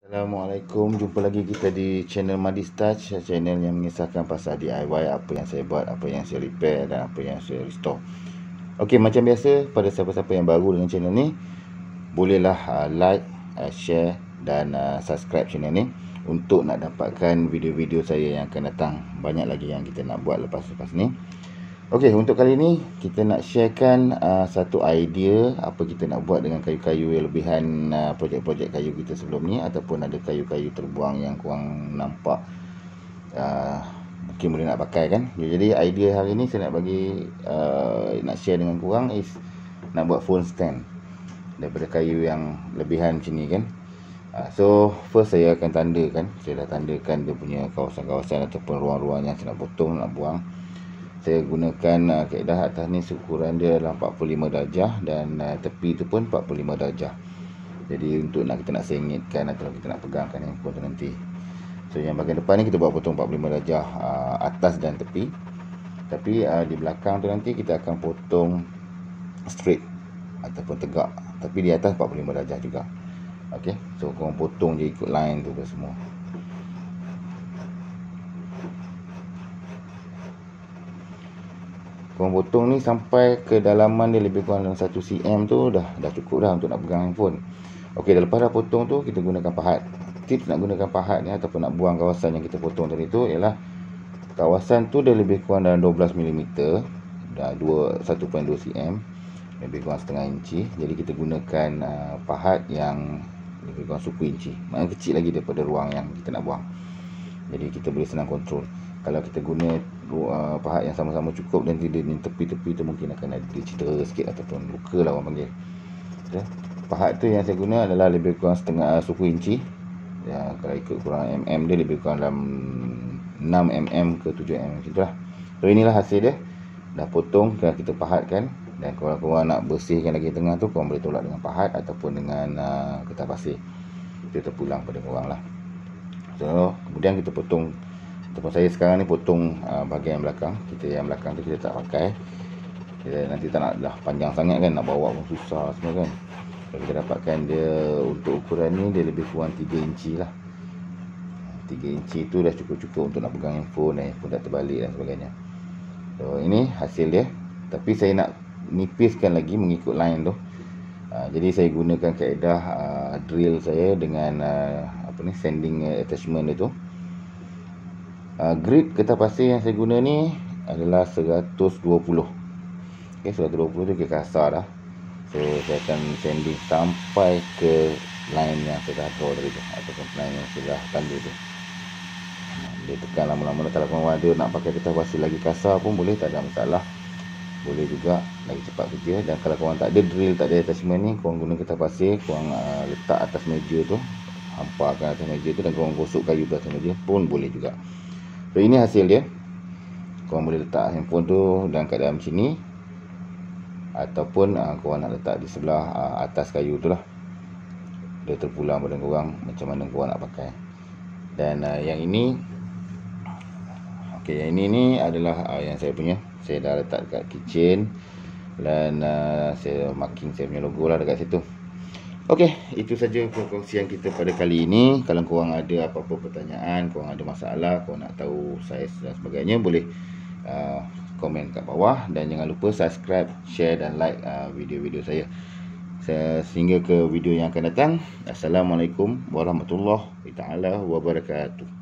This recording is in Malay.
Assalamualaikum, jumpa lagi kita di channel Madis Touch, channel yang mengisahkan pasal DIY, apa yang saya buat, apa yang saya repair dan apa yang saya restore. Okey, macam biasa, pada siapa-siapa yang baru dengan channel ni, bolehlah like, share dan subscribe channel ni untuk nak dapatkan video-video saya yang akan datang. Banyak lagi yang kita nak buat lepas-lepas ni. Okey, untuk kali ni kita nak sharekan satu idea apa kita nak buat dengan kayu-kayu yang lebihan projek-projek kayu kita sebelum ni, ataupun ada kayu-kayu terbuang yang korang nampak mungkin boleh nak pakai kan. Jadi idea hari ni saya nak bagi nak share dengan korang is nak buat phone stand daripada kayu yang lebihan macam ni kan. So first saya akan tandakan, saya dah tandakan dia punya kawasan-kawasan ataupun ruang-ruang yang saya nak potong, nak buang. Saya gunakan kaedah atas ni ukuran dia adalah 45 darjah dan tepi tu pun 45 darjah. Jadi untuk kita nak sengitkan atau kita nak pegangkan handphone tu nanti. So yang bahagian depan ni kita buat potong 45 darjah atas dan tepi. Tapi di belakang tu nanti kita akan potong straight ataupun tegak. Tapi di atas 45 darjah juga. Okey, so korang potong je ikut line tu semua. Korang potong ni sampai kedalaman dia lebih kurang dalam 1 cm tu dah cukup dah untuk nak pegang handphone. Okey, dah lepas dah potong tu kita gunakan pahat. Tips nak gunakan pahat ni ataupun nak buang kawasan yang kita potong tadi tu ialah kawasan tu dia lebih kurang dalam 12 mm, dah 1.2 cm, lebih kurang setengah inci. Jadi kita gunakan pahat yang lebih kurang 10 inci. Maknanya kecil lagi daripada ruang yang kita nak buang. Jadi kita boleh senang kontrol. Kalau kita guna pahat yang sama-sama cukup, dan dia ni tepi-tepi tu mungkin akan ada cedera sikit ataupun luka lah orang panggil. Okay. Pahat tu yang saya guna adalah lebih kurang setengah 10 inci. Ya, kalau ikut kurang mm dia lebih kurang dalam 6 mm ke 7 mm macam itulah. So inilah hasil dia. Dah potong, kita pahatkan. Dan kalau korang nak bersihkan lagi tengah tu, korang boleh tolak dengan pahat ataupun dengan kertas pasir. Itu terpulang pada korang lah. So kemudian kita potong, ataupun saya sekarang ni potong bahagian belakang. Yang belakang tu kita tak pakai. Kita nanti tak nak dah panjang sangat kan, nak bawa pun susah semua kan. Kalau kita dapatkan dia untuk ukuran ni, dia lebih kurang 3 inci lah. 3 inci tu dah cukup-cukup untuk nak pegang handphone, dan handphone tak terbalik dan sebagainya. So ini hasil dia. Tapi saya nak nipiskan lagi mengikut line tu. Jadi saya gunakan kaedah drill saya dengan sanding attachment dia tu. Grid kertas pasir yang saya guna ni adalah 120. Okay, 120 tu kira kasar dah. So saya akan sanding sampai ke line yang saya dah draw tadi tu, ataupun line yang saya dah tanda tu. Dia tekan lama-lama. Kalau korang ada nak pakai kertas pasir lagi kasar pun boleh, tak ada masalah. Boleh juga, lagi cepat kerja. Dan kalau korang tak ada drill, tak ada attachment ni, korang guna kertas pasir, korang letak atas meja tu, hamparkan atas meja tu, dan korang gosok kayu di atas meja pun boleh juga. So ini hasil dia. Korang boleh letak handphone tu dalam keadaan macam ni, ataupun korang nak letak di sebelah atas kayu tu lah. Dia terpulang pada korang macam mana korang nak pakai. Dan yang ini, yang ini ni adalah yang saya punya. Saya dah letak dekat kitchen, dan saya marking saya punya logo lah dekat situ. Okey, itu saja perkongsian kita pada kali ini. Kalau korang ada apa-apa pertanyaan, korang ada masalah, korang nak tahu saiz dan sebagainya, boleh komen kat bawah. Dan jangan lupa subscribe, share dan like video-video saya. Sehingga ke video yang akan datang. Assalamualaikum warahmatullahi wabarakatuh.